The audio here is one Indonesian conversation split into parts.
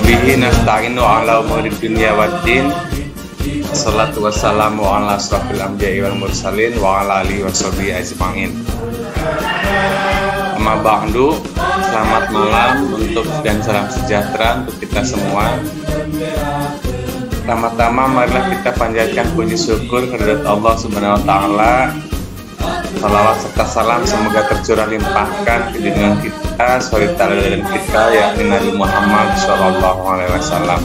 Wabihi nasta'inu ala umuri dunya waddin. Assalatu wassalamu ala asrafil anbiya'i wal mursalin wa ala alihi washabihi ajma'in. Amma ba'du, selamat malam untuk dan salam sejahtera untuk kita semua. Pertama-tama marilah kita panjatkan puji syukur kehadirat Allah Subhanahu wa taala. Salawat serta salam semoga tercurah limpahkan ke junjungan kita, suri teladan kita, yakni Nabi Muhammad SAW.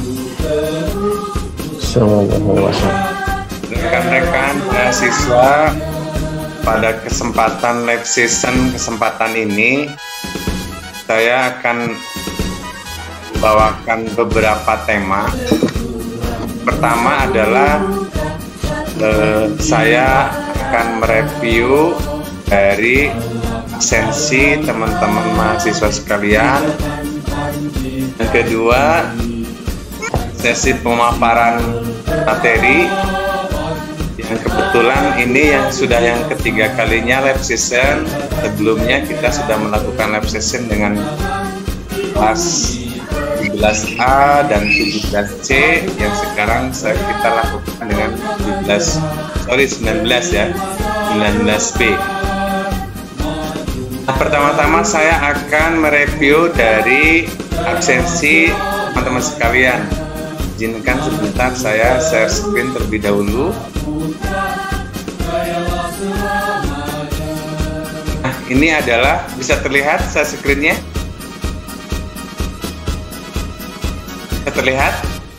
Rekan-rekan mahasiswa, pada kesempatan live session kesempatan ini saya akan membawakan beberapa tema. Pertama adalah saya akan mereview dari absensi teman-teman mahasiswa sekalian. Yang kedua, sesi pemaparan materi yang kebetulan ini yang sudah yang ketiga kalinya live session. Sebelumnya kita sudah melakukan live session dengan kelas 17A dan 17C, yang sekarang kita lakukan dengan 19 ya, 19B. Nah, pertama-tama saya akan mereview dari absensi teman-teman sekalian. Izinkan sebentar saya share screen terlebih dahulu. Nah, ini adalah, bisa terlihat share screen-nya? Terlihat?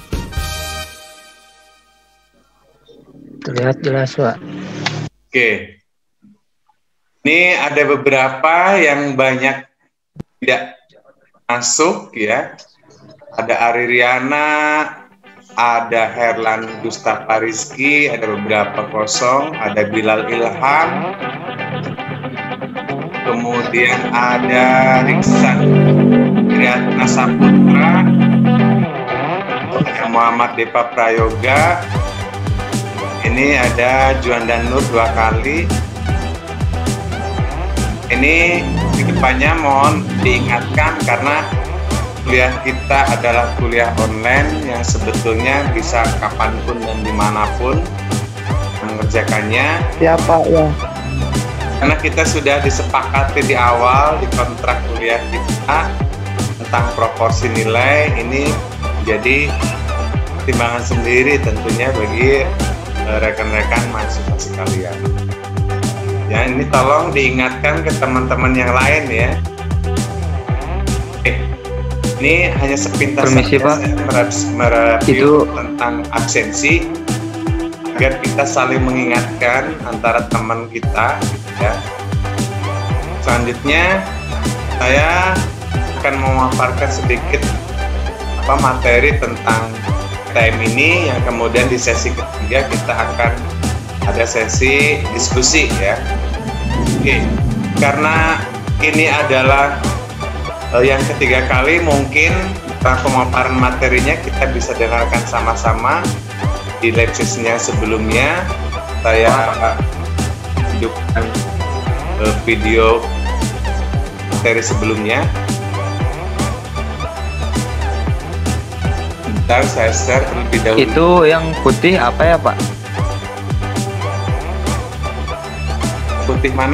Terlihat jelas, Pak. Oke. Ini ada beberapa yang banyak tidak masuk ya. Ada Aririana, ada Herlan Gustapa Rizky, ada beberapa kosong, ada Bilal Ilham, kemudian ada Riksan Triatna Saputra, Muhammad Depa Prayoga, ini ada Juanda Nur 2 kali. Ini kedepannya mohon diingatkan karena kuliah kita adalah kuliah online yang sebetulnya bisa kapanpun dan dimanapun mengerjakannya. Siapa ya? Karena kita sudah disepakati di awal di kontrak kuliah kita tentang proporsi nilai, ini jadi pertimbangan sendiri tentunya bagi rekan-rekan mahasiswa sekalian. Ya, ini tolong diingatkan ke teman-teman yang lain ya. Ini hanya sepintas Permisi, saja Pak. saya mereview tentang absensi agar kita saling mengingatkan antara teman kita ya. Selanjutnya saya akan memaparkan sedikit materi tentang PTM ini, yang kemudian di sesi ketiga kita akan ada sesi diskusi ya. Oke, karena ini adalah yang ketiga kali, mungkin pemaparan materinya kita bisa dengarkan sama-sama di live session-nya sebelumnya. Saya hidupkan video materi sebelumnya. Bentar, saya share terlebih dahulu. Itu yang putih apa ya, Pak? Putih mana?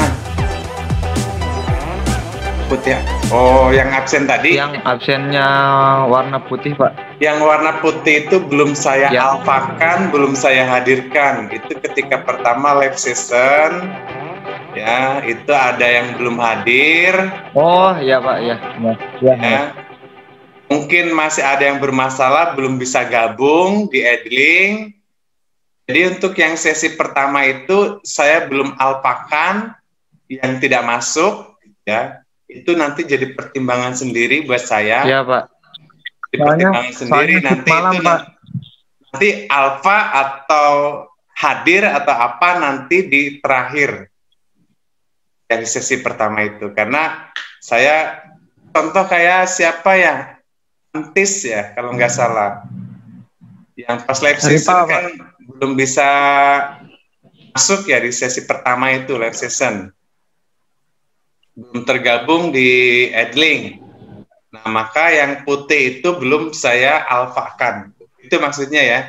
Putih. Oh, yang absen tadi? Yang absennya warna putih, Pak. Yang warna putih itu belum saya Ya. alfakan, belum saya hadirkan. Itu ketika pertama live session, ya, itu ada yang belum hadir. Oh, ya, Pak, ya. Ya. Mungkin masih ada yang bermasalah, belum bisa gabung di Edling. Jadi untuk yang sesi pertama itu saya belum alpakan yang tidak masuk, ya. Itu nanti jadi pertimbangan sendiri buat saya. Iya, Pak. Jadi pertimbangan sendiri nanti malam, itu Pak. nanti alfa atau hadir atau apa nanti di terakhir dari sesi pertama itu. Karena saya contoh kayak siapa ya, Antis ya kalau nggak salah, yang pas live session kan belum bisa masuk ya di sesi pertama itu live session, belum tergabung di Edling. Nah, maka yang putih itu belum saya alfakan. Itu maksudnya ya.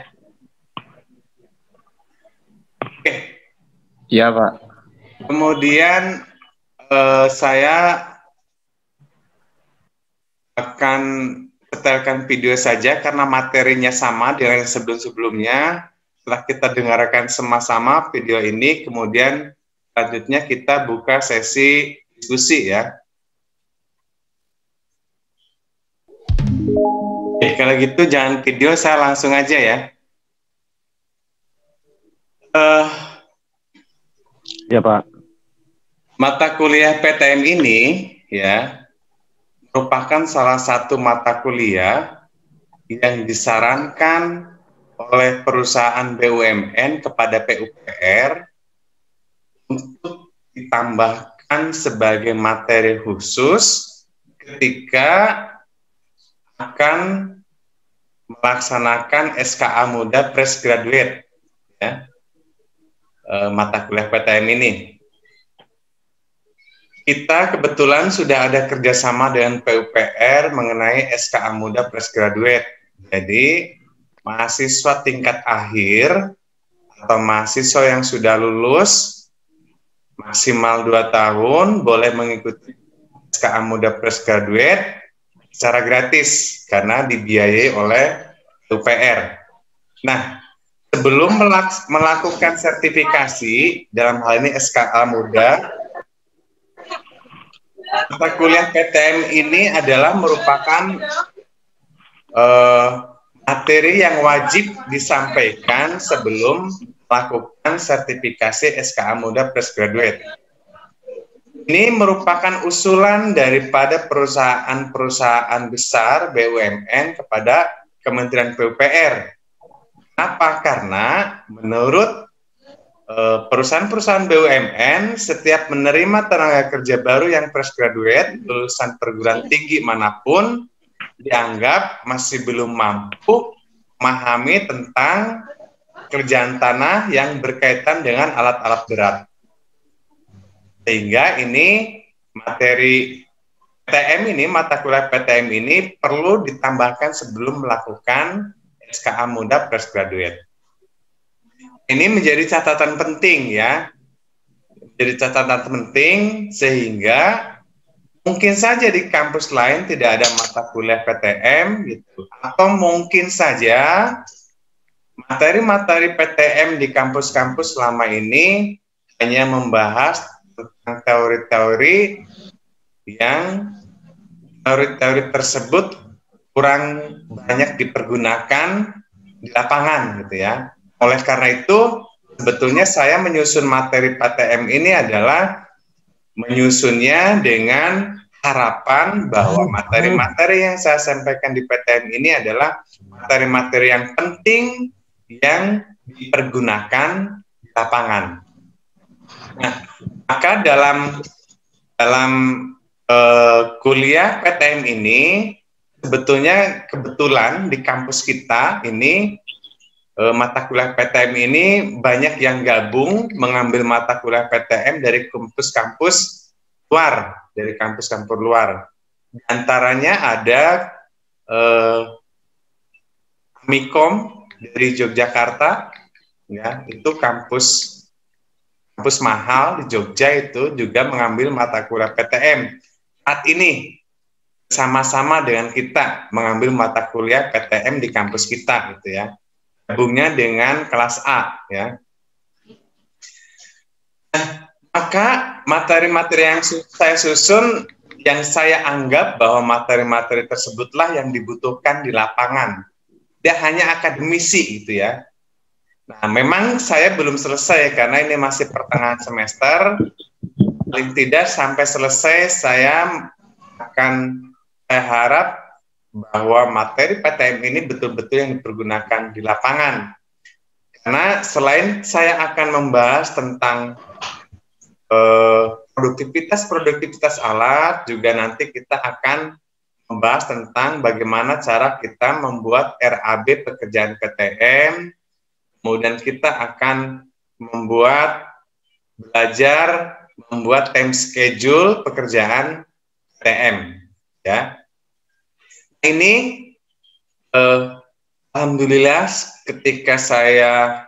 Oke. Iya, Pak. Kemudian saya akan setelkan video saja karena materinya sama dengan sebelum-sebelumnya. Setelah kita dengarkan sama-sama video ini, kemudian selanjutnya kita buka sesi diskusi ya. Oke, kalau gitu jangan video, saya langsung aja ya. Iya, Pak. Mata kuliah PTM ini ya merupakan salah satu mata kuliah yang disarankan oleh perusahaan BUMN kepada PUPR untuk ditambahkan sebagai materi khusus ketika akan melaksanakan SKA Muda Fresh Graduate ya, mata kuliah PTM ini. Kita kebetulan sudah ada kerjasama dengan PUPR mengenai SKA Muda Fresh Graduate. Jadi mahasiswa tingkat akhir atau mahasiswa yang sudah lulus maksimal 2 tahun boleh mengikuti SKA Muda Fresh Graduate secara gratis karena dibiayai oleh PUPR. Nah, sebelum melakukan sertifikasi dalam hal ini SKA Muda, mata kuliah PTM ini adalah merupakan materi yang wajib disampaikan sebelum melakukan sertifikasi SKA Muda Fresh Graduate. Ini merupakan usulan daripada perusahaan-perusahaan besar BUMN kepada Kementerian PUPR. Kenapa? Karena menurut perusahaan-perusahaan BUMN setiap menerima tenaga kerja baru yang fresh graduate lulusan perguruan tinggi manapun dianggap masih belum mampu memahami tentang kerjaan tanah yang berkaitan dengan alat-alat berat. Sehingga ini materi PTM ini, mata kuliah PTM ini perlu ditambahkan sebelum melakukan SKA Muda Fresh Graduate. Ini menjadi catatan penting ya, jadi catatan penting sehingga mungkin saja di kampus lain tidak ada mata kuliah PTM gitu, atau mungkin saja materi-materi PTM di kampus-kampus selama ini hanya membahas tentang teori-teori yang teori-teori tersebut kurang banyak dipergunakan di lapangan gitu ya. Oleh karena itu, sebetulnya saya menyusun materi PTM ini adalah menyusunnya dengan harapan bahwa materi-materi yang saya sampaikan di PTM ini adalah materi-materi yang penting yang dipergunakan di lapangan. Nah, maka dalam kuliah PTM ini sebetulnya kebetulan di kampus kita ini mata kuliah PTM ini banyak yang gabung mengambil mata kuliah PTM dari kampus-kampus luar, dari kampus-kampus luar. Di antaranya ada Amikom dari Yogyakarta, ya itu kampus mahal di Jogja itu juga mengambil mata kuliah PTM. Saat ini sama-sama dengan kita mengambil mata kuliah PTM di kampus kita, gitu ya. Gabungnya dengan kelas A ya. Nah, maka materi-materi yang saya susun yang saya anggap bahwa materi-materi tersebutlah yang dibutuhkan di lapangan. Tidak hanya akademisi gitu ya. Nah, memang saya belum selesai karena ini masih pertengahan semester. Paling tidak sampai selesai saya harap bahwa materi PTM ini betul-betul yang dipergunakan di lapangan. Karena selain saya akan membahas tentang produktivitas alat, juga nanti kita akan membahas tentang bagaimana cara kita membuat RAB pekerjaan PTM, kemudian kita akan membuat time schedule pekerjaan PTM, ya. Ini alhamdulillah ketika saya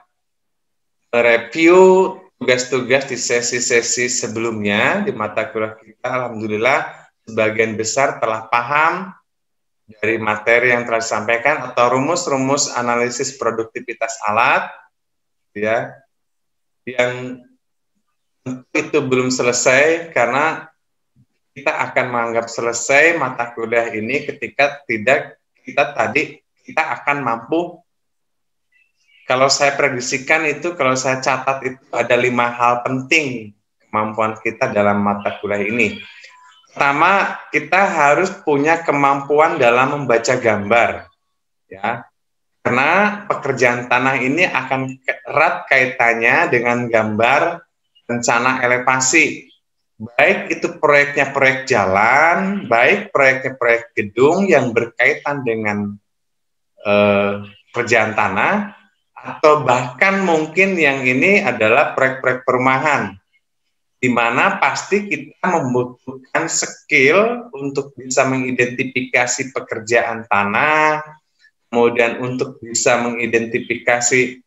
review tugas-tugas di sesi-sesi sebelumnya di mata kuliah kita, alhamdulillah sebagian besar telah paham dari materi yang telah disampaikan atau rumus-rumus analisis produktivitas alat, ya, yang itu belum selesai karena kita akan menganggap selesai mata kuliah ini ketika kita akan mampu. Kalau saya prediksikan itu, kalau saya catat itu ada 5 hal penting kemampuan kita dalam mata kuliah ini. Pertama, kita harus punya kemampuan dalam membaca gambar, ya, karena pekerjaan tanah ini akan erat kaitannya dengan gambar rencana elevasi. Baik itu proyeknya proyek jalan, baik proyeknya proyek gedung yang berkaitan dengan pekerjaan tanah, atau bahkan mungkin yang ini adalah proyek-proyek perumahan, di mana pasti kita membutuhkan skill untuk bisa mengidentifikasi pekerjaan tanah, kemudian untuk bisa mengidentifikasi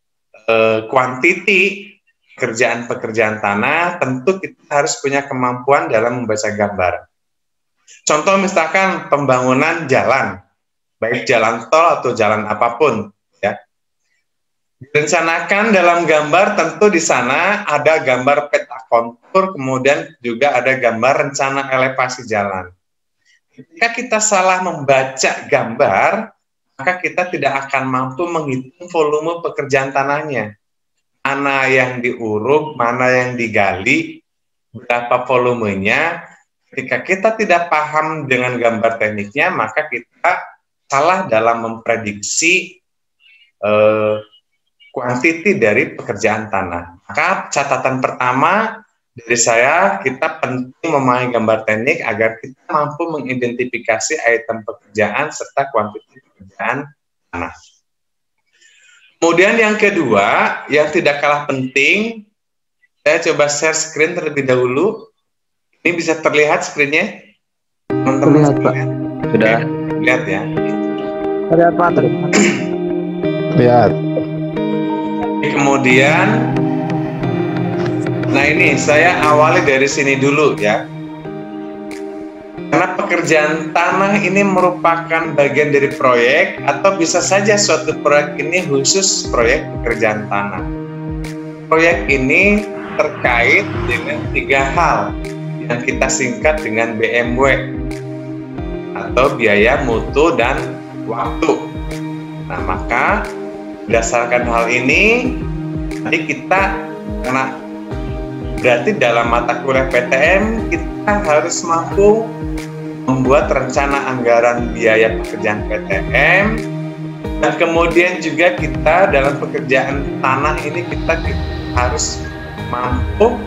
kuantiti pekerjaan tanah, tentu kita harus punya kemampuan dalam membaca gambar. Contoh misalkan pembangunan jalan, baik jalan tol atau jalan apapun, ya. Direncanakan dalam gambar, tentu di sana ada gambar peta kontur, kemudian juga ada gambar rencana elevasi jalan. Jika kita salah membaca gambar, maka kita tidak akan mampu menghitung volume pekerjaan tanahnya. Mana yang diuruk, mana yang digali, berapa volumenya. Ketika kita tidak paham dengan gambar tekniknya, maka kita salah dalam memprediksi kuantiti dari pekerjaan tanah. Maka catatan pertama dari saya, kita penting memahami gambar teknik agar kita mampu mengidentifikasi item pekerjaan serta kuantiti pekerjaan tanah. Kemudian yang kedua, yang tidak kalah penting, saya coba share screen terlebih dahulu. Ini bisa terlihat screen-nya? Teman-teman sekalian? Sudah. Lihat ya. Terlihat Pak. Lihat. Kemudian, nah ini saya awali dari sini dulu ya. Karena pekerjaan tanah ini merupakan bagian dari proyek, atau bisa saja suatu proyek ini khusus proyek pekerjaan tanah. Proyek ini terkait dengan 3 hal yang kita singkat dengan BMW, atau biaya, mutu, dan waktu. Nah, maka berdasarkan hal ini, nanti kita, karena berarti dalam mata kuliah PTM, kita harus mampu membuat rencana anggaran biaya pekerjaan PTM, dan kemudian juga kita dalam pekerjaan tanah ini kita harus mampu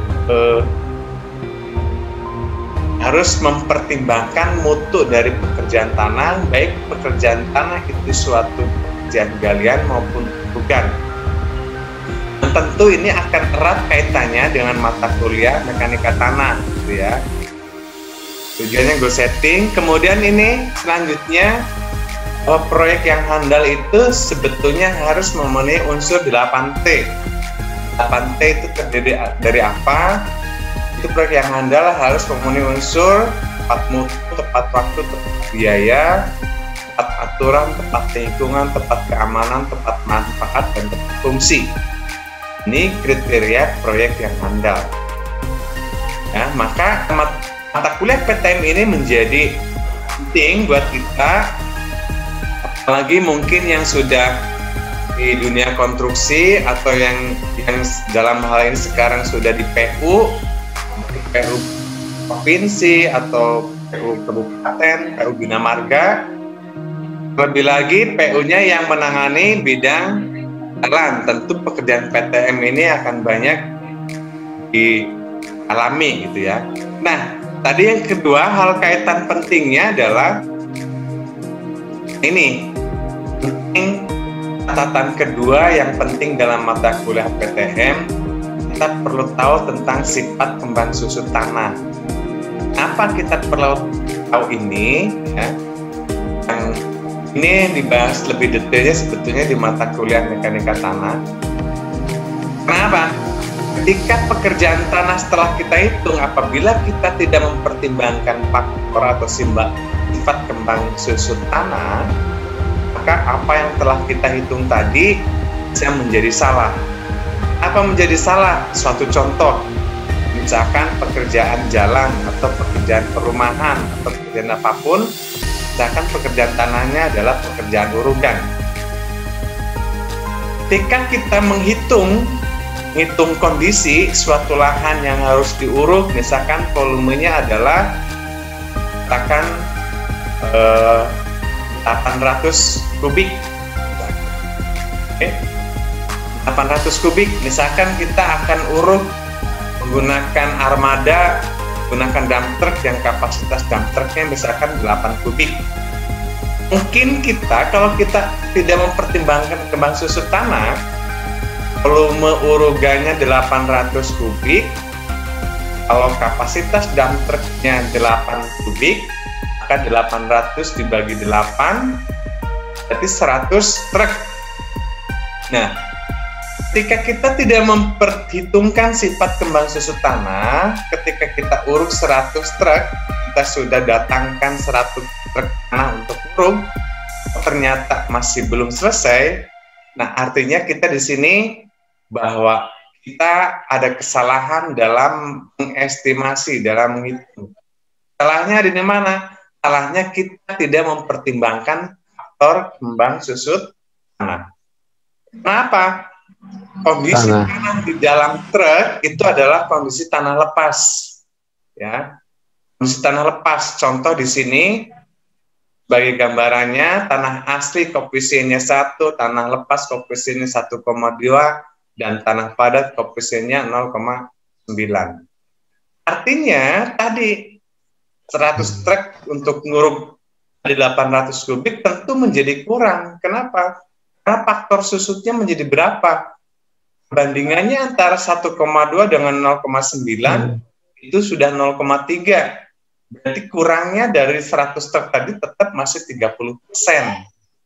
harus mempertimbangkan mutu dari pekerjaan tanah, baik pekerjaan tanah itu suatu pekerjaan galian maupun bukan. Dan tentu ini akan erat kaitannya dengan mata kuliah mekanika tanah, gitu ya. Tujuannya gue setting. Kemudian ini selanjutnya, proyek yang handal itu sebetulnya harus memenuhi unsur 8T. 8T itu terdiri dari apa? Itu proyek yang handal harus memenuhi unsur tepat mutu, tepat waktu, tepat biaya, tepat aturan, tepat lingkungan, tepat keamanan, tepat manfaat, dan tepat fungsi. Ini kriteria proyek yang handal. Ya, maka mata kuliah PTM ini menjadi penting buat kita, apalagi mungkin yang sudah di dunia konstruksi atau yang dalam hal ini sekarang sudah di PU provinsi atau PU kabupaten, PU Bina Marga. Lebih lagi PU-nya yang menangani bidang jalan, tentu pekerjaan PTM ini akan banyak dialami gitu ya. Nah, tadi yang kedua, hal kaitan pentingnya adalah ini. Penting, catatan kedua yang penting dalam mata kuliah PTM, kita perlu tahu tentang sifat kembang susun tanah. Apa kita perlu tahu ini? Ya? Ini dibahas lebih detailnya sebetulnya di mata kuliah mekanika tanah. Kenapa? Ketika pekerjaan tanah setelah kita hitung, apabila kita tidak mempertimbangkan faktor atau sifat kembang susut tanah, maka apa yang telah kita hitung tadi bisa menjadi salah. Apa menjadi salah? Suatu contoh, misalkan pekerjaan jalan atau pekerjaan perumahan atau pekerjaan apapun, misalkan pekerjaan tanahnya adalah pekerjaan urugan. Ketika kita menghitung kondisi suatu lahan yang harus diuruk, misalkan volumenya adalah katakan 800 kubik. Oke. 800 kubik, misalkan kita akan uruk menggunakan armada, menggunakan dump truck yang kapasitas dump trucknya misalkan 8 kubik. Mungkin kita, kalau kita tidak mempertimbangkan kembang susut tanah, volume urugannya 800 kubik, kalau kapasitas dump trucknya 8 kubik, maka 800 dibagi 8, berarti 100 truk. Nah, ketika kita tidak memperhitungkan sifat kembang susut tanah, ketika kita uruk 100 truk, kita sudah datangkan 100 truk tanah untuk uruk, ternyata masih belum selesai. Nah, artinya kita di sini bahwa kita ada kesalahan dalam mengestimasi, dalam menghitung. Salahnya di mana? Salahnya kita tidak mempertimbangkan faktor kembang susut tanah. Kenapa? Kondisi tanah di dalam truk itu adalah kondisi tanah lepas, ya. Kondisi tanah lepas. Contoh di sini, bagi gambarannya, tanah asli koefisiennya 1, tanah lepas koefisiennya 1,2, dan tanah padat koefisiennya 0,9. Artinya tadi 100 truk untuk nguruk 800 kubik tentu menjadi kurang. Kenapa? Karena faktor susutnya menjadi berapa? Bandingannya antara 1,2 dengan 0,9 itu sudah 0,3. Berarti kurangnya dari 100 truk tadi tetap masih 30%.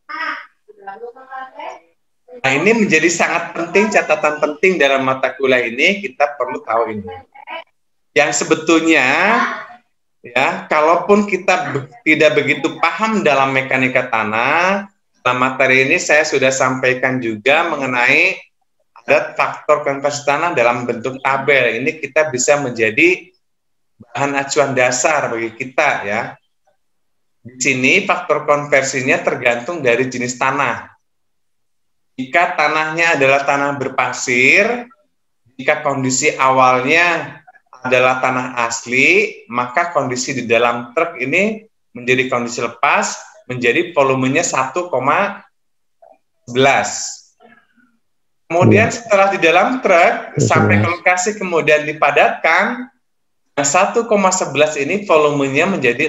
Nah, ini menjadi sangat penting, catatan penting dalam mata kuliah ini, kita perlu tahu ini. Yang sebetulnya, ya, kalaupun kita tidak begitu paham dalam mekanika tanah, dalam materi ini saya sudah sampaikan juga mengenai ada faktor konversi tanah dalam bentuk tabel. Ini kita bisa menjadi bahan acuan dasar bagi kita, ya. Di sini faktor konversinya tergantung dari jenis tanah. Jika tanahnya adalah tanah berpasir, jika kondisi awalnya adalah tanah asli, maka kondisi di dalam truk ini menjadi kondisi lepas, menjadi volumenya 1,11. Kemudian setelah di dalam truk, sampai ke lokasi kemudian dipadatkan, 1,11 ini volumenya menjadi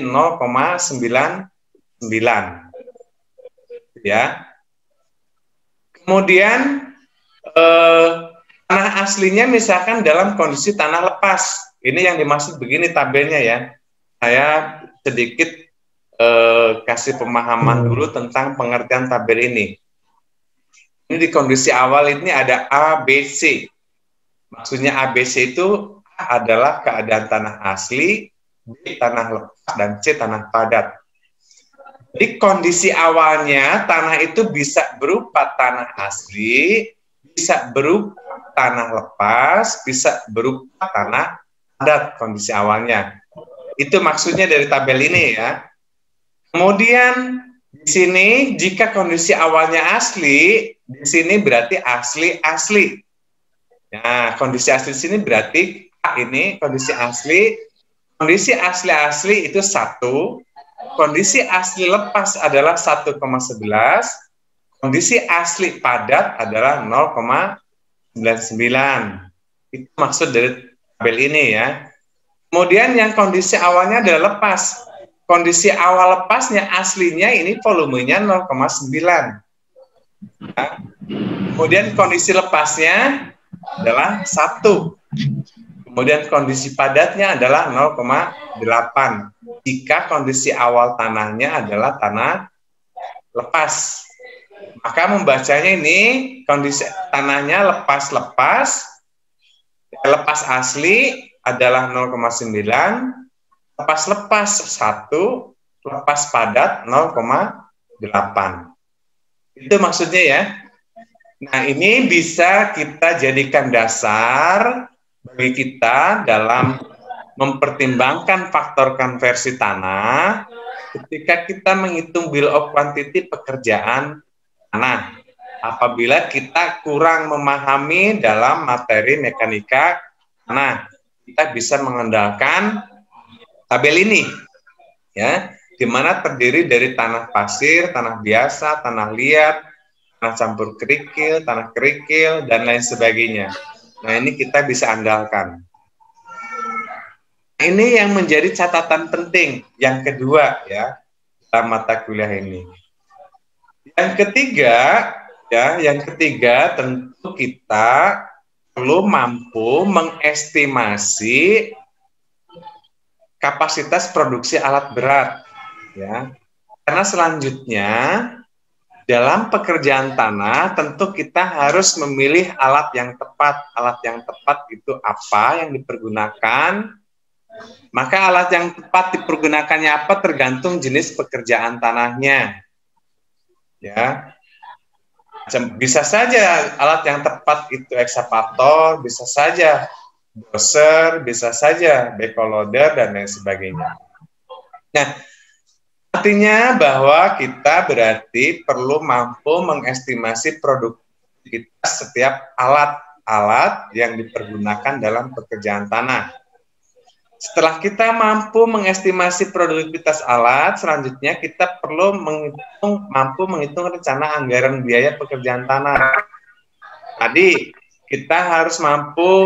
0,99. Ya. Kemudian tanah aslinya misalkan dalam kondisi tanah lepas. Ini yang dimaksud begini tabelnya, ya. Saya sedikit kasih pemahaman dulu tentang pengertian tabel ini. Ini di kondisi awal ini ada A, B, C. Maksudnya A, B, C itu A adalah keadaan tanah asli, B tanah lepas, dan C tanah padat. Jadi kondisi awalnya tanah itu bisa berupa tanah asli, bisa berupa tanah lepas, bisa berupa tanah padat kondisi awalnya. Itu maksudnya dari tabel ini, ya. Kemudian di sini jika kondisi awalnya asli, di sini berarti asli-asli. Nah, kondisi asli di sini berarti ini kondisi asli. Kondisi asli-asli itu 1. Kondisi asli lepas adalah 1,11, kondisi asli padat adalah 0,99. Itu maksud dari tabel ini, ya. Kemudian yang kondisi awalnya adalah lepas. Kondisi awal lepasnya aslinya ini volumenya 0,9. Nah, kemudian kondisi lepasnya adalah 1. Kemudian kondisi padatnya adalah 0,8. Jika kondisi awal tanahnya adalah tanah lepas. Maka membacanya ini kondisi tanahnya lepas asli adalah 0,9, lepas 1, lepas padat 0,8. Itu maksudnya ya. Nah, ini bisa kita jadikan dasar bagi kita dalam mempertimbangkan faktor konversi tanah ketika kita menghitung bill of quantity pekerjaan tanah. Apabila kita kurang memahami dalam materi mekanika tanah, kita bisa mengandalkan tabel ini, ya, di mana terdiri dari tanah pasir, tanah biasa, tanah liat, tanah campur kerikil, tanah kerikil, dan lain sebagainya. Nah, ini kita bisa andalkan. Ini yang menjadi catatan penting yang kedua ya dalam mata kuliah ini. Yang ketiga tentu kita perlu mampu mengestimasi kapasitas produksi alat berat ya. Karena selanjutnya dalam pekerjaan tanah tentu kita harus memilih alat yang tepat. Alat yang tepat itu apa yang dipergunakan? Maka alat yang tepat dipergunakannya apa tergantung jenis pekerjaan tanahnya. Ya. Bisa saja alat yang tepat itu ekskavator, bisa saja doser, bisa saja backhoe loader dan lain sebagainya. Nah, artinya bahwa kita berarti perlu mampu mengestimasi produktivitas setiap alat-alat yang dipergunakan dalam pekerjaan tanah. Setelah kita mampu mengestimasi produktivitas alat, selanjutnya kita perlu mampu menghitung rencana anggaran biaya pekerjaan tanah. Tadi kita harus mampu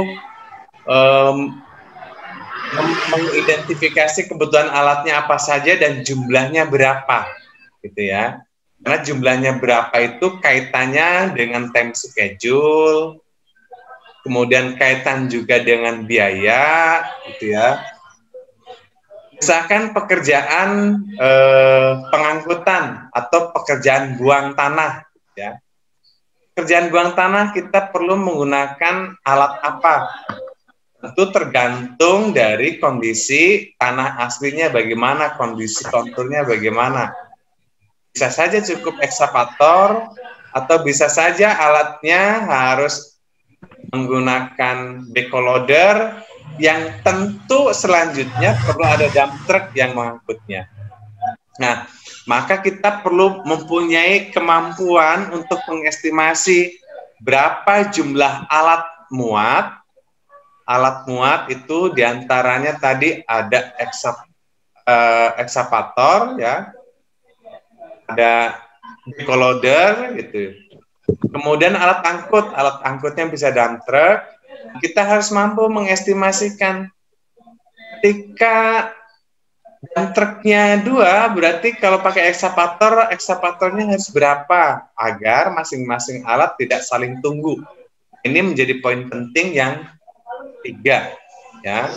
mengidentifikasi kebutuhan alatnya apa saja dan jumlahnya berapa, gitu ya. Karena jumlahnya berapa itu kaitannya dengan time schedule, kemudian kaitan juga dengan biaya, gitu ya. Misalkan pekerjaan pengangkutan atau pekerjaan buang tanah, ya. Pekerjaan buang tanah kita perlu menggunakan alat apa? Tentu tergantung dari kondisi tanah aslinya bagaimana, kondisi konturnya bagaimana. Bisa saja cukup ekskavator atau bisa saja alatnya harus menggunakan backhoe loader yang tentu selanjutnya perlu ada dump truck yang mengangkutnya. Nah, maka kita perlu mempunyai kemampuan untuk mengestimasi berapa jumlah alat muat. Alat muat itu diantaranya tadi ada ekskavator, ya, ada backhoe loader, gitu. Kemudian alat angkutnya bisa dump truck. Kita harus mampu mengestimasikan ketika dump truknya 2, berarti kalau pakai ekskavatornya harus berapa agar masing-masing alat tidak saling tunggu. Ini menjadi poin penting yang 3, ya.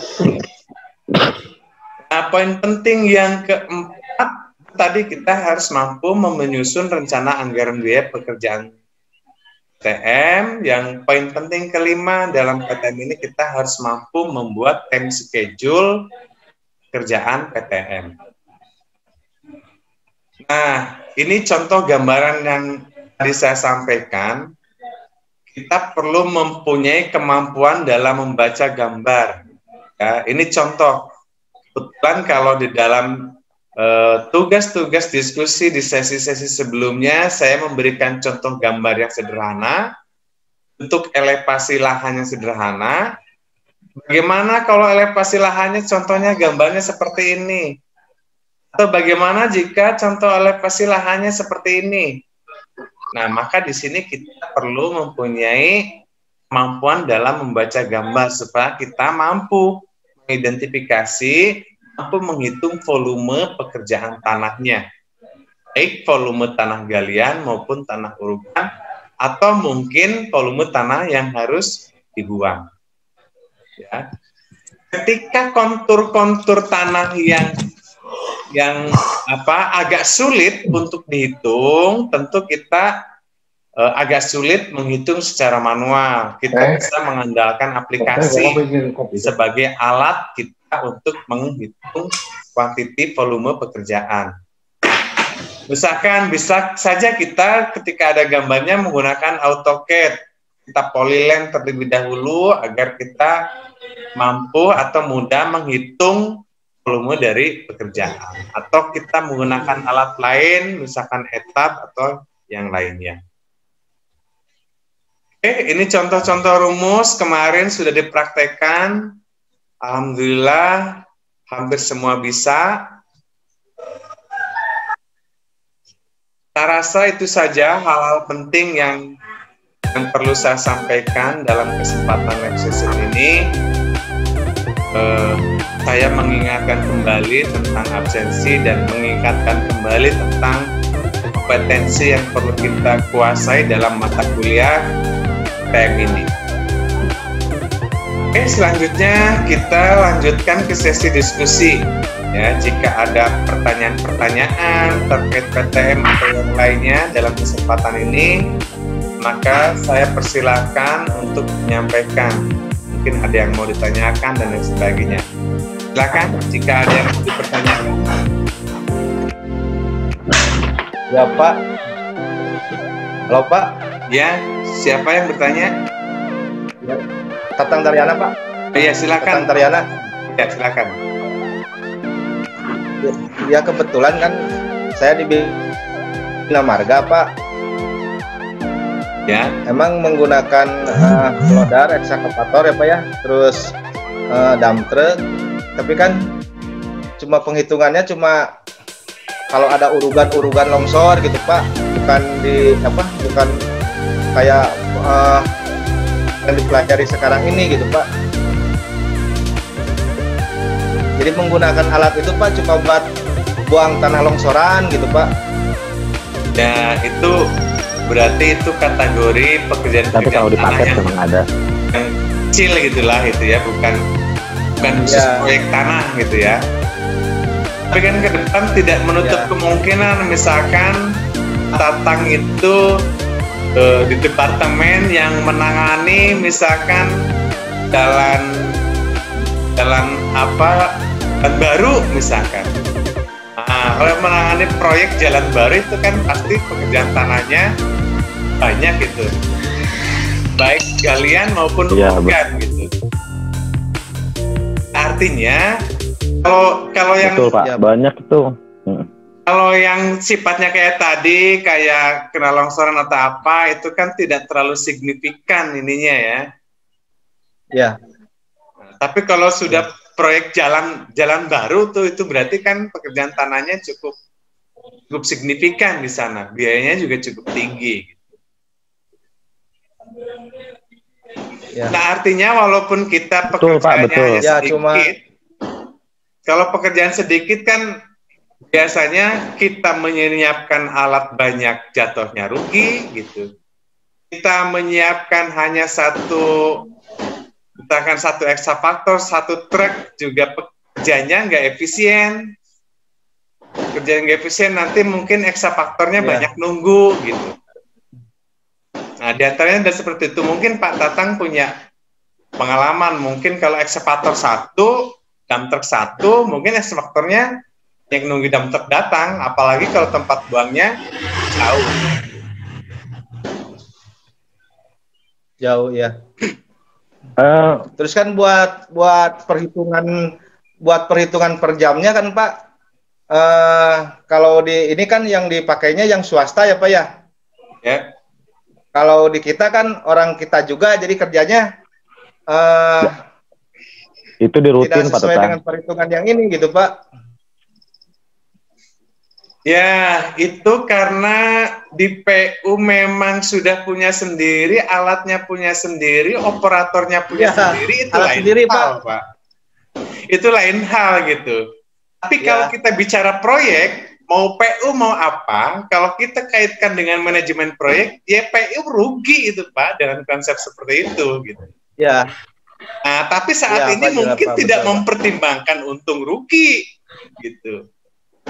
Nah, poin penting yang keempat tadi kita harus mampu menyusun rencana anggaran biaya pekerjaan PTM. Yang poin penting kelima dalam PTM ini kita harus mampu membuat time schedule kerjaan PTM. Nah, ini contoh gambaran yang tadi saya sampaikan. Kita perlu mempunyai kemampuan dalam membaca gambar. Ya, ini contoh. Kebetulan kalau di dalam tugas-tugas diskusi di sesi-sesi sebelumnya saya memberikan contoh gambar yang sederhana untuk elevasi lahan yang sederhana. Bagaimana kalau elevasi lahannya contohnya gambarnya seperti ini? Atau bagaimana jika contoh elevasi lahannya seperti ini? Nah, maka di sini kita perlu mempunyai kemampuan dalam membaca gambar supaya kita mampu mengidentifikasi, mampu menghitung volume pekerjaan tanahnya, baik volume tanah galian maupun tanah urukan, atau mungkin volume tanah yang harus dibuang. Ya. Ketika kontur-kontur tanah yang agak sulit untuk dihitung, tentu kita agak sulit menghitung secara manual. Kita bisa mengandalkan aplikasi sebagai alat kita untuk menghitung kuantiti volume pekerjaan. Misalkan bisa saja kita ketika ada gambarnya menggunakan AutoCAD, kita polyline terlebih dahulu agar kita mampu atau mudah menghitung volume dari pekerjaan. Atau kita menggunakan alat lain, misalkan etap atau yang lainnya. Oke, ini contoh-contoh rumus kemarin sudah dipraktekkan. Alhamdulillah, hampir semua bisa. Saya rasa itu saja hal-hal penting yang perlu saya sampaikan dalam kesempatan live session ini. Saya mengingatkan kembali tentang absensi dan mengingatkan kembali tentang kompetensi yang perlu kita kuasai dalam mata kuliah kayak ini. Oke, selanjutnya kita lanjutkan ke sesi diskusi. Ya, jika ada pertanyaan-pertanyaan terkait PTM atau yang lainnya dalam kesempatan ini, maka saya persilahkan untuk menyampaikan. Mungkin ada yang mau ditanyakan dan lain sebagainya. Silakan jika ada yang mau dipertanyakan. Ya Pak. Halo Pak. Ya, siapa yang bertanya? Ya. Tatang Daryana Pak. Iya, silakan. Tatang Daryana. Ya, silakan. Ya kebetulan kan saya di Bina Marga Pak. Ya. Emang menggunakan loader, ekskavator ya Pak ya, terus dump truck. Tapi kan cuma penghitungannya cuma kalau ada urugan longsor gitu Pak, bukan bukan kayak yang dipelajari sekarang ini gitu Pak. Jadi menggunakan alat itu Pak cuma buat buang tanah longsoran gitu Pak. Ya, itu berarti itu kategori pekerjaan-pekerjaan. Tapi kalau dipakai memang ada yang kecil gitulah itu ya, bukan khusus proyek tanah gitu ya. Tapi kan ke depan tidak menutup kemungkinan misalkan Tatang itu di departemen yang menangani misalkan jalan baru misalkan. Nah, kalau menangani proyek jalan baru itu kan pasti pekerjaan tanahnya banyak gitu, baik galian maupun bukan gitu. Artinya kalau yang betul Pak, banyak itu. Kalau yang sifatnya kayak tadi, kayak kena longsoran atau apa, itu kan tidak terlalu signifikan ininya ya. Ya. Tapi kalau sudah proyek jalan baru tuh, itu berarti kan pekerjaan tanahnya cukup signifikan di sana, biayanya juga cukup tinggi. Ya. Nah, artinya walaupun kita pekerjaannya sedikit, kalau pekerjaan sedikit kan biasanya kita menyiapkan alat banyak jatuhnya rugi gitu. Kita menyiapkan hanya misalkan satu ekskavator, satu truk juga pekerjaannya nggak efisien. Kerjaan nggak efisien nanti mungkin ekskavatornya banyak nunggu gitu. Nah, diantaranya ada seperti itu. Mungkin Pak Tatang punya pengalaman. Mungkin kalau ekskavator satu, dump truck satu, mungkin ekskavatornya yang nunggu dump truck datang. Apalagi kalau tempat buangnya jauh. Jauh ya. Terus kan buat perhitungan per jamnya kan Pak, kalau di ini kan yang dipakainya yang swasta ya Pak ya. Ya. Kalau di kita kan orang kita juga jadi kerjanya itu dirutin tidak sesuai dengan perhitungan yang ini gitu Pak. Ya, itu karena di PU memang sudah punya sendiri, alatnya punya sendiri, operatornya punya sendiri, itu lain sendiri, hal, Pak. Itu lain hal gitu. Tapi kalau kita bicara proyek, mau PU mau apa, kalau kita kaitkan dengan manajemen proyek, ya PU rugi itu Pak, dengan konsep seperti itu gitu. Ya. Nah, tapi saat ini mungkin tidak mempertimbangkan untung rugi gitu.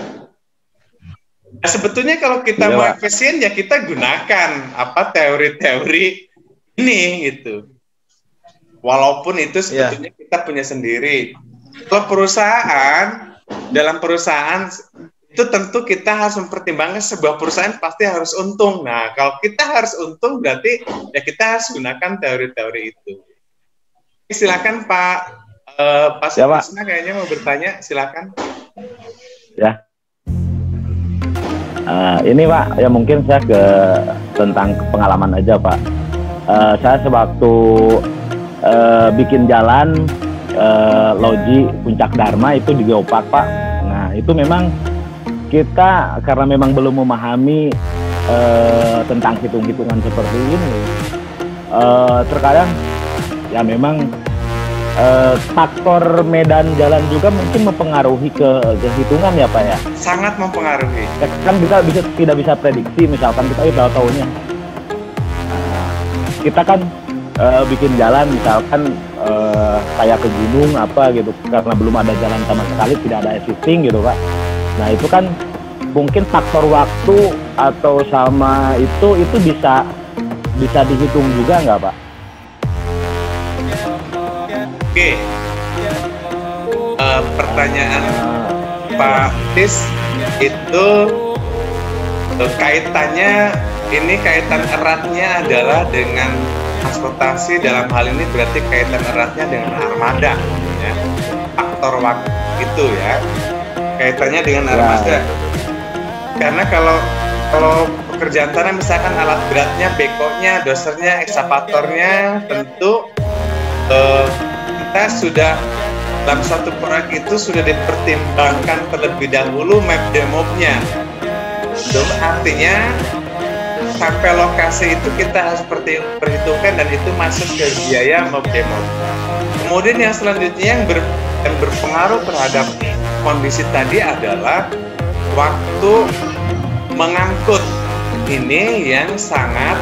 Nah, sebetulnya kalau kita Iya, mau Pak. efisien ya kita gunakan apa teori-teori ini gitu. Walaupun itu sebetulnya kita punya sendiri. Kalau perusahaan, dalam perusahaan itu tentu kita harus mempertimbangkan sebuah perusahaan pasti harus untung. Nah, kalau kita harus untung berarti ya kita harus gunakan teori-teori itu. Silakan Pak Pak Ya, Pak. Sutisna kayaknya mau bertanya, silakan. Ya. Ini Pak, ya mungkin saya tentang pengalaman aja Pak. Saya sewaktu bikin jalan Loji Puncak Dharma itu di Geopark Pak. Nah itu memang kita karena memang belum memahami tentang hitung-hitungan seperti ini, terkadang ya memang faktor medan jalan juga mungkin mempengaruhi ke hitungan ya Pak ya. Sangat mempengaruhi. Kan kita tidak bisa prediksi, misalkan kita udah tahunya kita kan bikin jalan misalkan kayak ke gunung apa gitu, karena belum ada jalan sama sekali, tidak ada existing gitu Pak. Nah itu kan mungkin faktor waktu atau sama itu bisa dihitung juga nggak Pak? Oke. Pertanyaan Pak Tis itu kaitannya, ini kaitan eratnya adalah dengan transportasi, dalam hal ini berarti kaitan eratnya dengan armada ya. Faktor waktu itu ya. Kaitannya dengan armada. Karena kalau pekerjaan tanah misalkan alat beratnya, bekonya, dosernya, ekskavatornya, tentu kita sudah dalam satu proyek itu sudah dipertimbangkan terlebih dahulu map demobnya. Itu artinya sampai lokasi itu kita harus perhitungkan dan itu masuk ke biaya map demob. Kemudian yang selanjutnya yang berpengaruh terhadap kondisi tadi adalah waktu mengangkut. Ini yang sangat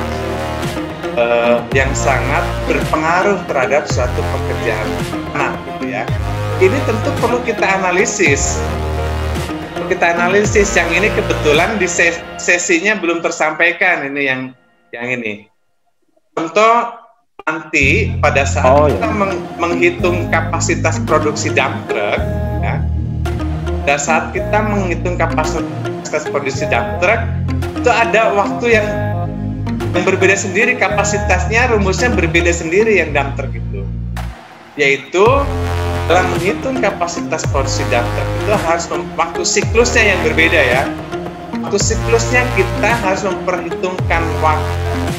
berpengaruh terhadap suatu pekerjaan. Nah, gitu ya. Ini tentu perlu kita analisis. Yang ini kebetulan di sesinya belum tersampaikan. Ini yang ini. Contoh nanti pada saat kita menghitung kapasitas produksi dump truck, ya. Pada saat kita menghitung kapasitas produksi dump truck, itu ada waktu yang berbeda sendiri, kapasitasnya, rumusnya berbeda sendiri yang dump truck itu. Yaitu dalam menghitung kapasitas produksi dump truck itu harus waktu siklusnya yang berbeda ya. Waktu siklusnya kita harus memperhitungkan waktu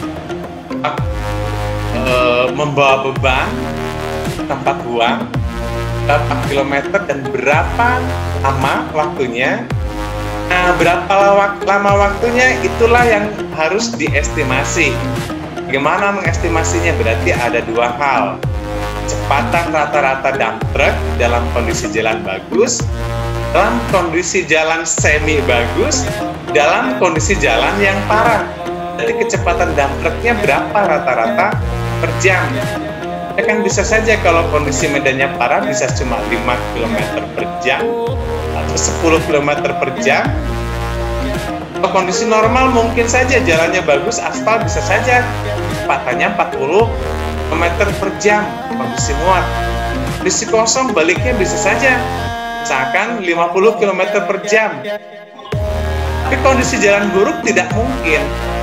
membawa beban, tempat buang, berapa kilometer dan berapa lama waktunya. Nah, berapa lama waktunya itulah yang harus diestimasi. Bagaimana mengestimasinya? Berarti ada dua hal. Kecepatan rata-rata dump truck dalam kondisi jalan bagus, dalam kondisi jalan semi bagus, dalam kondisi jalan yang parah. Jadi kecepatan dump trucknya berapa rata-rata per jam? Ya kan bisa saja kalau kondisi medannya parah bisa cuma 5 km per jam atau 10 km per jam. Kalau kondisi normal mungkin saja jalannya bagus, aspal bisa saja kecepatannya 40 km per jam kondisi muat. Kondisi kosong baliknya bisa saja misalkan 50 km per jam. Tapi kondisi jalan buruk tidak mungkin.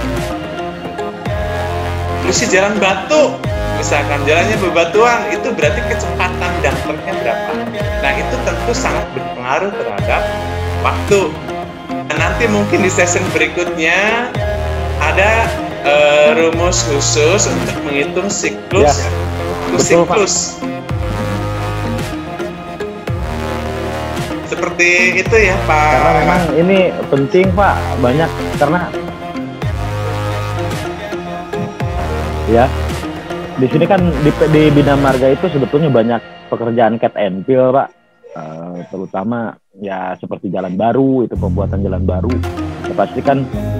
Kondisi jalan batu, misalkan jalannya bebatuan, itu berarti kecepatan dump trucknya berapa. Nah itu tentu sangat berpengaruh terhadap waktu. Dan nanti mungkin di session berikutnya ada rumus khusus untuk menghitung siklus. Ya, siklus. Seperti itu ya Pak. Karena memang ini penting Pak, banyak karena ya di sini kan di Bina Marga itu sebetulnya banyak pekerjaan cat and fill Pak, terutama ya seperti jalan baru, itu pembuatan jalan baru. Ya, pasti kan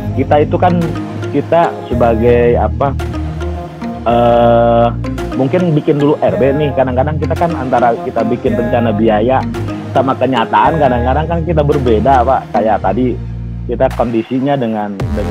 kita sebagai apa mungkin bikin dulu RB nih, kadang-kadang kita kan antara kita bikin rencana biaya sama kenyataan kadang-kadang kan kita berbeda Pak. Kayak tadi kita kondisinya dengan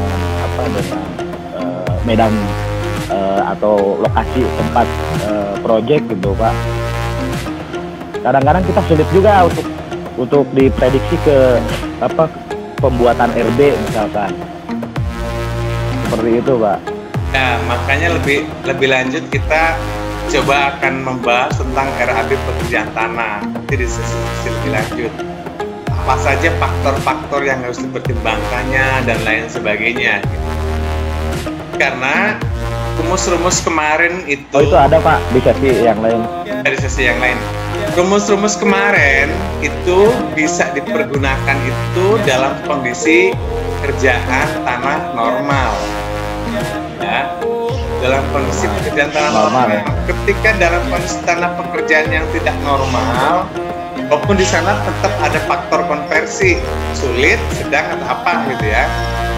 medan atau lokasi tempat proyek gitu Pak. Kadang-kadang kita sulit juga untuk diprediksi ke pembuatan RB misalkan. Seperti itu Pak. Nah, makanya lebih lanjut kita coba akan membahas tentang RAB pekerjaan tanah nanti di sesi lebih lanjut. Apa saja faktor-faktor yang harus dipertimbangkannya dan lain sebagainya. Gitu. Karena rumus-rumus kemarin itu ada Pak di sesi yang lain. Dari sesi yang lain. Rumus-rumus kemarin itu bisa dipergunakan itu dalam kondisi kerjaan tanah normal. Ya, dalam kondisi pekerjaan tanah normal. Ya. Ketika dalam kondisi tanah pekerjaan yang tidak normal, walaupun di sana tetap ada faktor konversi, sulit, sedang atau apa gitu ya.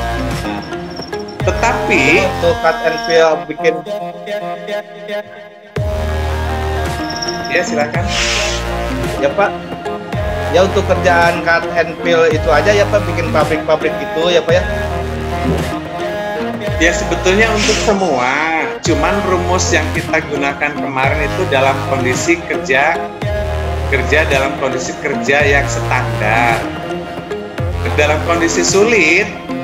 Tetapi untuk cut and fill bikin, ya silakan. Ya Pak, ya untuk kerjaan cut and fill itu aja ya Pak, bikin pabrik-pabrik gitu ya Pak ya. Ya sebetulnya untuk semua, cuman rumus yang kita gunakan kemarin itu dalam kondisi kerja dalam kondisi kerja yang standar. Dalam kondisi sulit,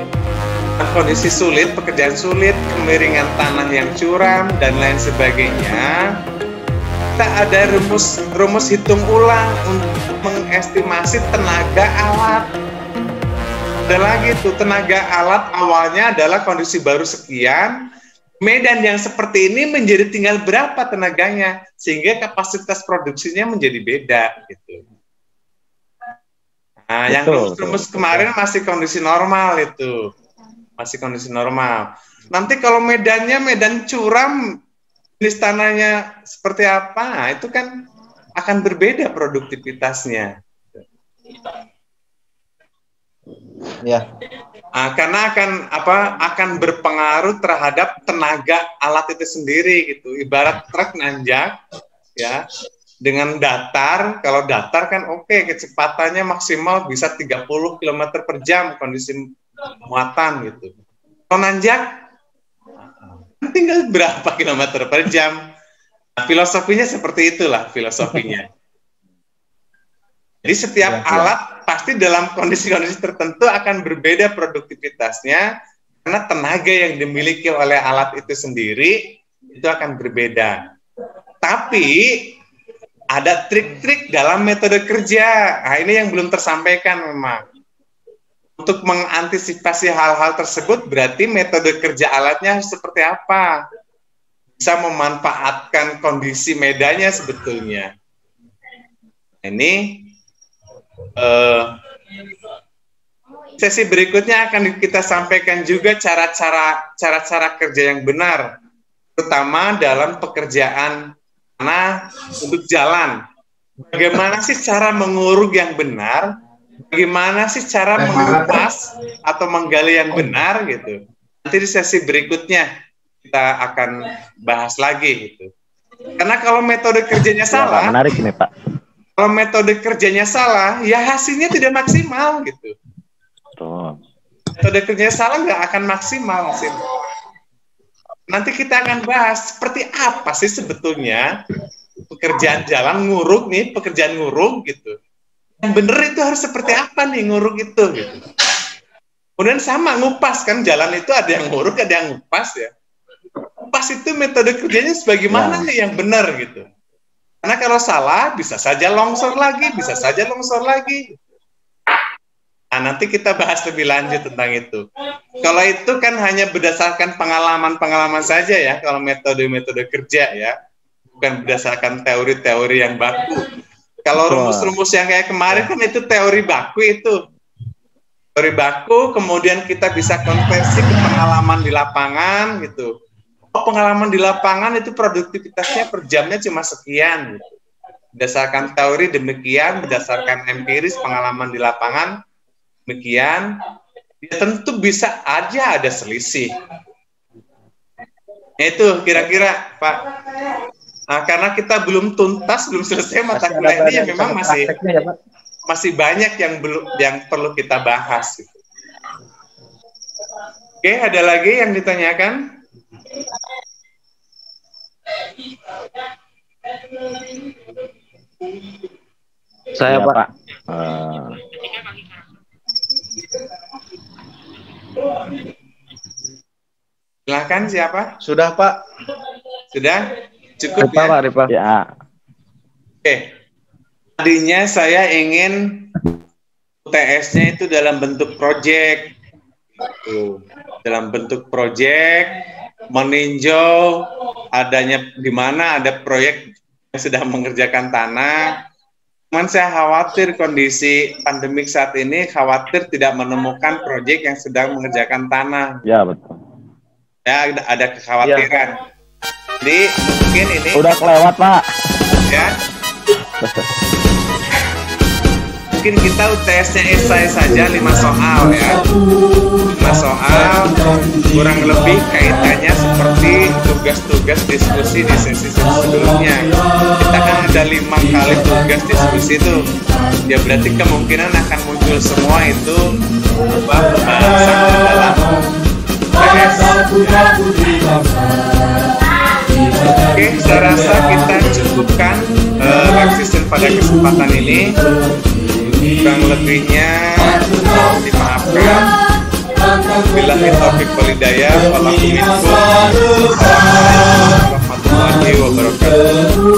pekerjaan sulit, kemiringan tanah yang curam dan lain sebagainya, kita ada rumus hitung ulang untuk mengestimasi tenaga alat. Ada lagi tuh, tenaga alat awalnya adalah kondisi baru sekian, medan yang seperti ini menjadi tinggal berapa tenaganya, sehingga kapasitas produksinya menjadi beda gitu. Nah, yang rumus kemarin masih kondisi normal itu, masih kondisi normal. Nanti kalau medannya medan curam, jenis tanahnya seperti apa, itu kan akan berbeda produktivitasnya. Ya. Karena akan berpengaruh terhadap tenaga alat itu sendiri gitu. Ibarat truk nanjak ya, dengan datar, kalau datar kan oke, kecepatannya maksimal bisa 30 km per jam kondisi muatan gitu. Kalau nanjak tinggal berapa kilometer per jam. Nah, filosofinya seperti itulah filosofinya. Jadi setiap alat pasti dalam kondisi-kondisi tertentu akan berbeda produktivitasnya karena tenaga yang dimiliki oleh alat itu sendiri itu akan berbeda. Tapi ada trik-trik dalam metode kerja. Nah, ini yang belum tersampaikan memang. Untuk mengantisipasi hal-hal tersebut berarti metode kerja alatnya seperti apa? Bisa memanfaatkan kondisi medannya sebetulnya. Ini sesi berikutnya akan kita sampaikan juga cara-cara kerja yang benar, terutama dalam pekerjaan tanah untuk jalan. Bagaimana sih cara menguruk yang benar? Bagaimana sih cara mengupas atau menggali yang benar gitu? Nanti di sesi berikutnya kita akan bahas lagi gitu. Karena kalau metode kerjanya salah, menarik ini Pak. Kalau metode kerjanya salah, ya hasilnya tidak maksimal gitu. Betul. Metode kerjanya salah nggak akan maksimal hasil. Nanti kita akan bahas seperti apa sih sebetulnya pekerjaan jalan nguruk nih, pekerjaan nguruk gitu. Yang bener itu harus seperti apa nih nguruk itu gitu. Kemudian sama ngupas kan, jalan itu ada yang nguruk, ada yang ngupas ya. Ngupas itu metode kerjanya sebagaimana nih yang benar gitu. Karena kalau salah, bisa saja longsor lagi, bisa saja longsor lagi. Nah, nanti kita bahas lebih lanjut tentang itu. Kalau itu kan hanya berdasarkan pengalaman-pengalaman saja ya, kalau metode-metode kerja ya. Bukan berdasarkan teori-teori yang baku. Kalau rumus-rumus yang kayak kemarin kan itu teori baku itu. Teori baku, kemudian kita bisa konversi ke pengalaman di lapangan gitu. Pengalaman di lapangan itu produktivitasnya per jamnya cuma sekian. Berdasarkan teori demikian, berdasarkan empiris pengalaman di lapangan demikian, ya tentu bisa aja ada selisih. Itu kira-kira Pak. Nah, karena kita belum tuntas, belum selesai mata kuliah ini, ya memang masih banyak yang perlu kita bahas. Gitu. Oke, ada lagi yang ditanyakan? Saya Ya, Pak. Pak. Silakan siapa? Sudah Pak. Sudah? Cukup Ripa ya? Pak, Ripa. Ya, Oke. Tadinya saya ingin UTS-nya itu dalam bentuk proyek. Dalam bentuk proyek, meninjau adanya di mana ada proyek yang sedang mengerjakan tanah. Cuman saya khawatir kondisi pandemik saat ini, khawatir tidak menemukan proyek yang sedang mengerjakan tanah. ya betul. Ya, ada kekhawatiran. Jadi mungkin ini Udah kelewat, Pak. ya. Mungkin kita UTS-nya esai saja 5 soal ya. 5 soal kurang lebih kaitannya seperti tugas-tugas diskusi di sesi sebelumnya. Kita kan ada 5 kali tugas diskusi itu. Ya berarti kemungkinan akan muncul semua itu pembahasan dalam UTS. Oke, saya rasa kita cukupkan live session pada kesempatan ini. Kurang lebihnya mohon dimaafkan. Billahi taufiq wal hidayah. Wallahualam. Warahmatullahi wabarakatuh.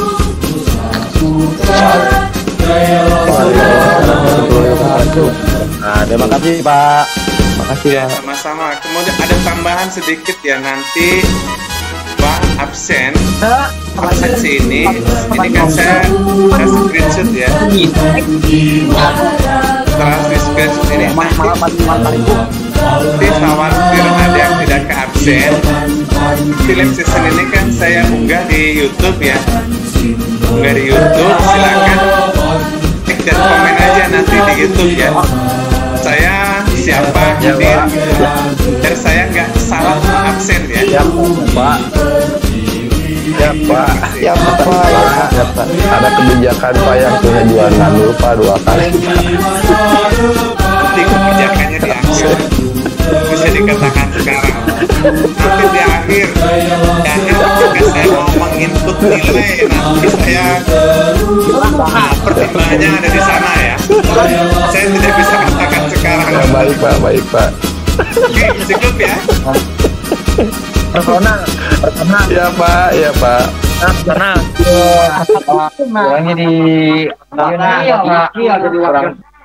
Nah, terima kasih, Pak. Makasih Ya, Pak. sama-sama. Kemudian ada tambahan sedikit ya nanti Pak absen absensi ini kan saya screenshot ya. Setelah di screenshot ini nanti khawatir ada yang tidak ke absen. Film season ini kan saya unggah di YouTube ya. Unggah di YouTube, silakan like dan komen aja nanti di YouTube ya. Saya siapa hadir biar saya nggak salah absen ya. Pak. Ya Pak. Ya Pak. Ya Pak. Ada kebijakan Pak yang punya jualan dulu Pak 2 kali. Nanti kebijakannya di akhir bisa dikatakan sekarang. Nanti di akhir jangan ketika saya mau menginput nilai nanti saya pertimbangannya ada di sana ya. Saya tidak bisa katakan sekarang. Ya, baik Pak, baik Pak. Oke, cukup ya. Persona. Ya Pak, ya Pak. Orangnya di kurang